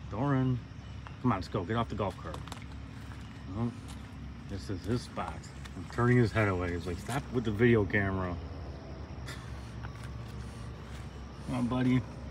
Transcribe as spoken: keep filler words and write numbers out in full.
Thorin, come on, let's go. Get off the golf cart. Well, this is his spot. I'm turning his head away. He's like, stop with the video camera. Come on, buddy.